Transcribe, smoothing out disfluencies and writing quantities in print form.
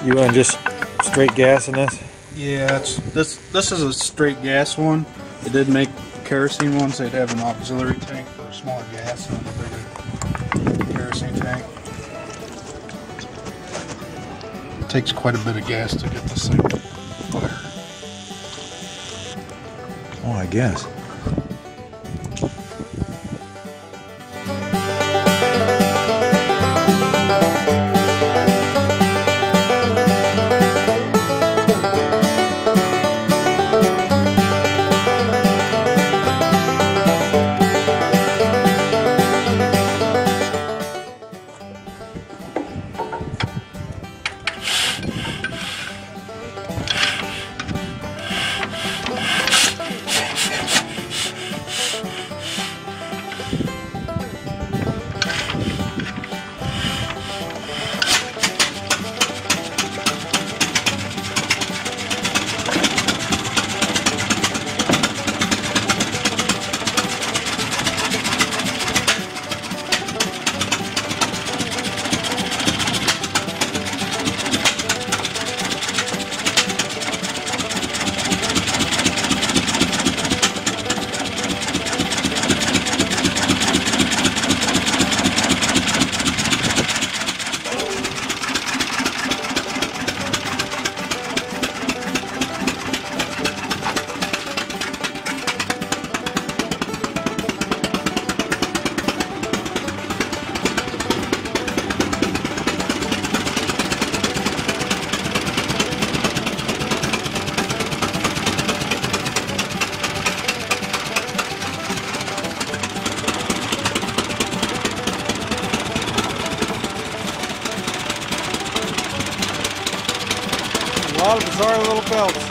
You run just straight gas in this? Yeah, this is a straight gas one. They did make kerosene ones. They'd have an auxiliary tank for smaller gas and a bigger kerosene tank. It takes quite a bit of gas to get this thing fired. Oh, I guess. A lot of bizarre little belts.